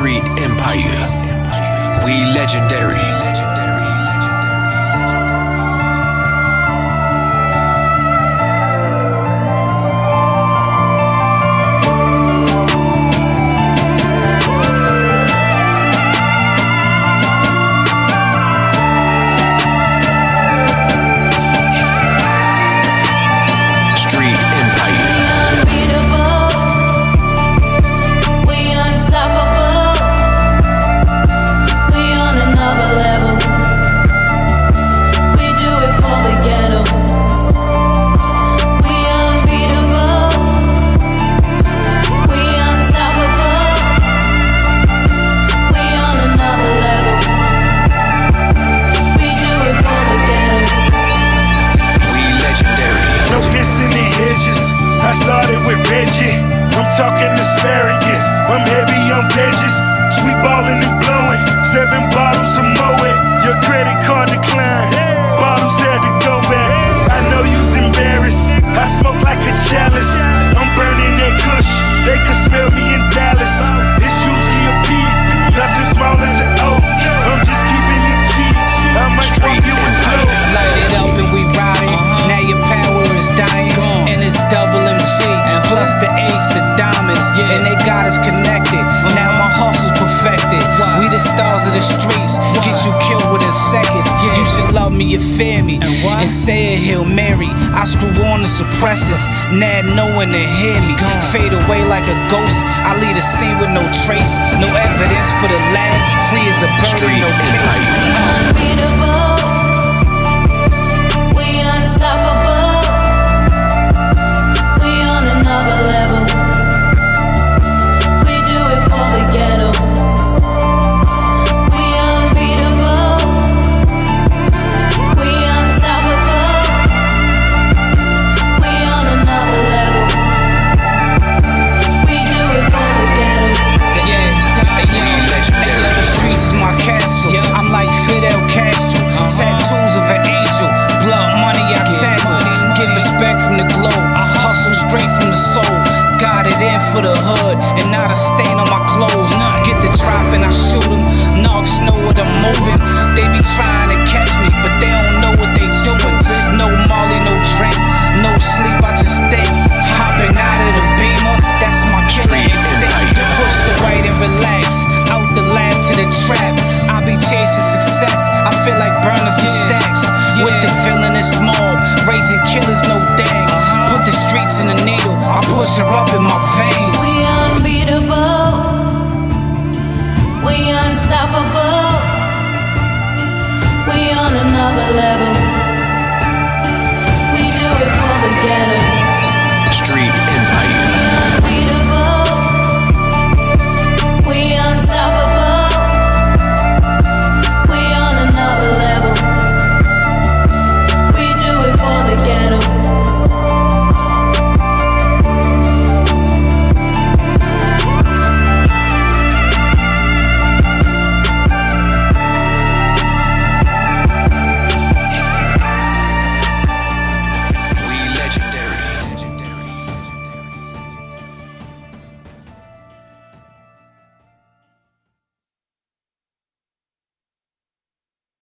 Street Empire. We legendary. I started with Reggie, I'm talking asparagus, I'm heavy on veggies, sweet ballin' and blowing, 7 bottles of Moet, your credit card declined, bottles had to go back, I know you's embarrassed, I smoke like a chalice, I'm burning that kush, they could smell me in Dallas, it's usually a P, nothing small as an O, I'm just keeping it G, I might walk you in blow. Light it up and we riding, now your power is dying, and it's double plus the ace of diamonds, and they got us connected. Now my hustle's perfected. We the stars of the streets, get you killed within seconds. You should love me or fear me, and say a Hail Mary. I screw on the suppressors, now no one to hear me. Fade away like a ghost, I leave the scene with no trace. No evidence for the lab, free as a bird, no case. Unbeatable, we unstoppable. Another level, we do it for the ghetto. We unbeatable, we unstoppable. We on another level, we do it for the ghetto. We legendary. The streets is my castle. I'm like Fidel Castro, tattoos of an angel, blood money I tackle. Get respect from the globe, hustle straight from the soul. Got it in for the hood, and not a stain on my clothes. Get the drop and I shoot them, Knox know what I'm moving. They be trying to catch me, but they don't know what they doing. No Molly, no drink, no sleep, I just think. Hopping out of the Beamer, that's my killing instinct. Push the right and relax, out the lab to the trap. I be chasing success, I feel like burning some stacks. With the villainous mob, raising killers, no dang. Put the streets in the needle, I push her up in my veins. We unbeatable, we unstoppable. We on another level.